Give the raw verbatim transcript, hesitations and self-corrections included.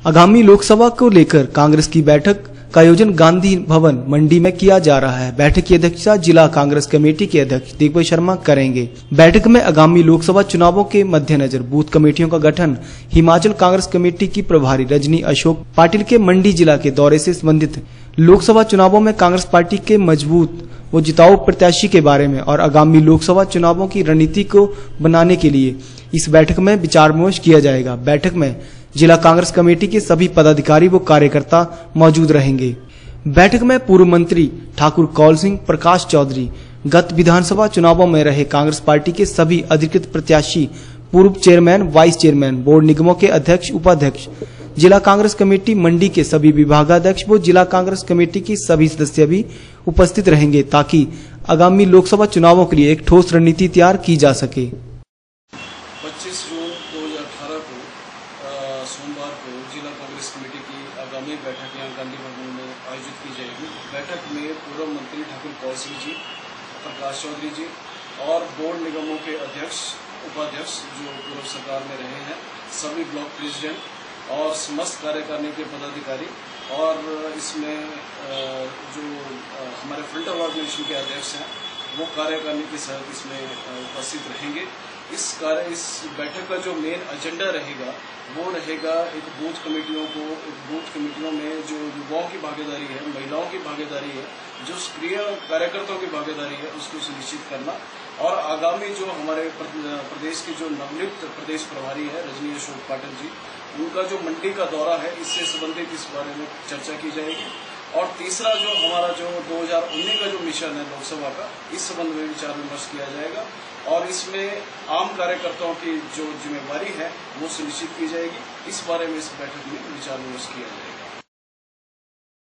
आगामी लोकसभा को लेकर कांग्रेस की बैठक का आयोजन गांधी भवन मंडी में किया जा रहा है। बैठक की अध्यक्षता जिला कांग्रेस कमेटी के अध्यक्ष दिग्विजय शर्मा करेंगे। बैठक में आगामी लोकसभा चुनावों के मद्देनजर बूथ कमेटियों का गठन, हिमाचल कांग्रेस कमेटी की प्रभारी रजनी अशोक पाटिल के मंडी जिला के दौरे से संबंधित, लोकसभा चुनावों में कांग्रेस पार्टी के मजबूत व जिताऊ प्रत्याशी के बारे में और आगामी लोकसभा चुनावों की रणनीति को बनाने के लिए इस बैठक में विचार विमर्श किया जाएगा। बैठक में जिला कांग्रेस कमेटी के सभी पदाधिकारी व कार्यकर्ता मौजूद रहेंगे। बैठक में पूर्व मंत्री ठाकुर कौल सिंह, प्रकाश चौधरी, गत विधानसभा चुनावों में रहे कांग्रेस पार्टी के सभी अधिकृत प्रत्याशी, पूर्व चेयरमैन, वाइस चेयरमैन, बोर्ड निगमों के अध्यक्ष, उपाध्यक्ष, जिला कांग्रेस कमेटी मंडी के सभी विभागाध्यक्ष व जिला कांग्रेस कमेटी की सभी सदस्य भी उपस्थित रहेंगे ताकि आगामी लोकसभा चुनावों के लिए एक ठोस रणनीति तैयार की जा सके। पच्चीस जून दो हज़ार अठारह को सोमवार को जिला कांग्रेस कमेटी की आगामी बैठक यहाँ गांधी भवन में आयोजित की जाएगी। बैठक में पूर्व मंत्री ठाकुर कौल सिंह जी, प्रकाश चौधरी जी और बोर्ड निगमों के अध्यक्ष, उपाध्यक्ष जो पूर्व सरकार में रहे हैं, सभी ब्लॉक प्रेसिडेंट और समस्त कार्यकारिणी के पदाधिकारी और इसमें जो हमारे फिल्टर ऑर्गेनाइजेशन के अध्यक्ष हैं वो कार्यकारिणी के साथ इसमें उपस्थित रहेंगे। इस कार्य इस बैठक का जो मेन एजेंडा रहेगा वो रहेगा एक बूथ कमेटियों को एक बूथ कमेटियों में जो युवाओं की भागीदारी है, महिलाओं की भागीदारी है, जो सक्रिय कार्यकर्ताओं की भागीदारी है उसको सुनिश्चित करना और आगामी जो हमारे प्रदेश के जो नवनियुक्त प्रदेश प्रभारी है रजनी अशोक पाटिल जी, उनका जो मंडी का दौरा है इससे संबंधित इस बारे में चर्चा की जाएगी। और तीसरा जो हमारा जो दो हज़ार उन्नीस का जो मिशन है लोकसभा का, इस संबंध में विचार विमर्श किया जाएगा और इसमें आम कार्यकर्ताओं की जो जिम्मेवारी है वो सुनिश्चित की जाएगी। इस बारे में इस बैठक में विचार विमर्श किया जाएगा।